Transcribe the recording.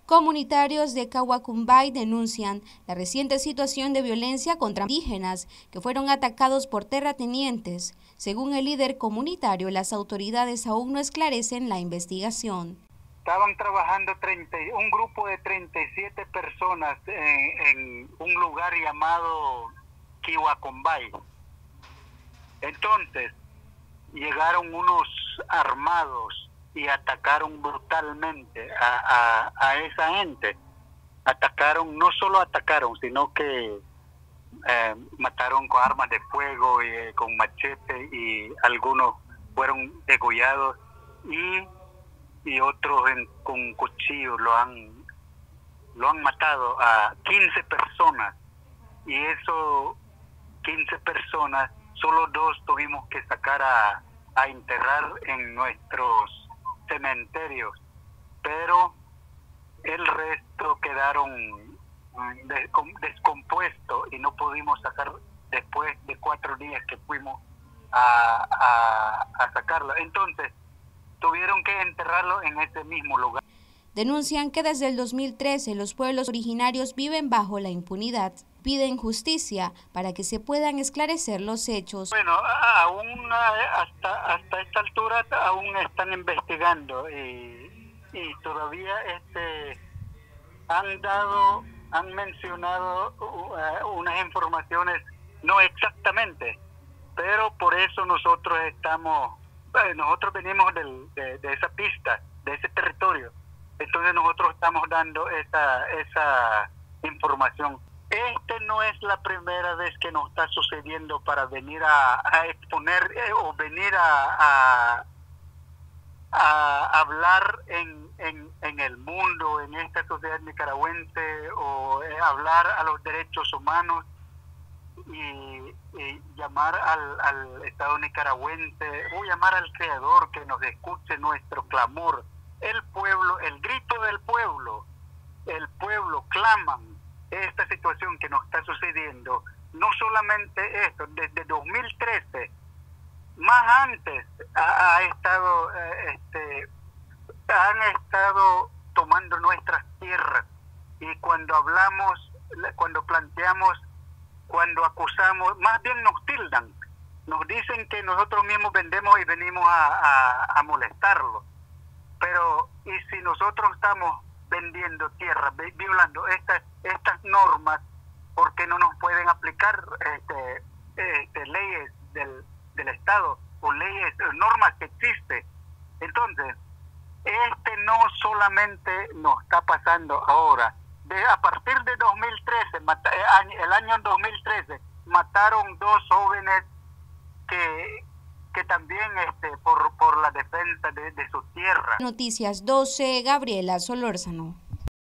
Comunitarios de Cahuacumbay denuncian la reciente situación de violencia contra indígenas que fueron atacados por terratenientes. Según el líder comunitario, las autoridades aún no esclarecen la investigación. Estaban trabajando un grupo de 37 personas en un lugar llamado Cahuacumbay. Entonces, llegaron unos armados y atacaron brutalmente a esa gente. No solo atacaron, sino que mataron con armas de fuego y con machete, y algunos fueron degollados y otros con cuchillo lo han matado a 15 personas, y eso 15 personas, solo 2 tuvimos que sacar a enterrar en nuestros cementerios, pero el resto quedaron descompuestos y no pudimos sacar después de 4 días que fuimos a sacarlo. Entonces tuvieron que enterrarlo en ese mismo lugar. Denuncian que desde el 2013 los pueblos originarios viven bajo la impunidad. Piden justicia para que se puedan esclarecer los hechos. Bueno, aún hasta esta altura aún están investigando y todavía han mencionado unas informaciones, no exactamente, pero por eso nosotros venimos de esa pista, de ese territorio. Entonces nosotros estamos dando esa información. No es la primera vez que nos está sucediendo para venir a exponer o venir a hablar en el mundo, en esta sociedad nicaragüense, o hablar a los derechos humanos y llamar al Estado nicaragüense, o llamar al Creador que nos escuche nuestro clamor. El pueblo, el grito del pueblo, el pueblo claman esta situación que nos está sucediendo. No solamente esto, desde 2013, más antes han estado tomando nuestras tierras, y cuando hablamos, cuando planteamos, cuando acusamos, más bien nos tildan, nos dicen que nosotros mismos vendemos y venimos a molestarlos. Pero, ¿y si nosotros estamos vendiendo tierra, violando estas normas, porque no nos pueden aplicar leyes del Estado o leyes, normas que existen? Entonces, no solamente nos está pasando ahora. A partir de 2013, el año 2013, mataron 2 jóvenes que también por la defensa de su tierra. Noticias 12, Gabriela Solórzano.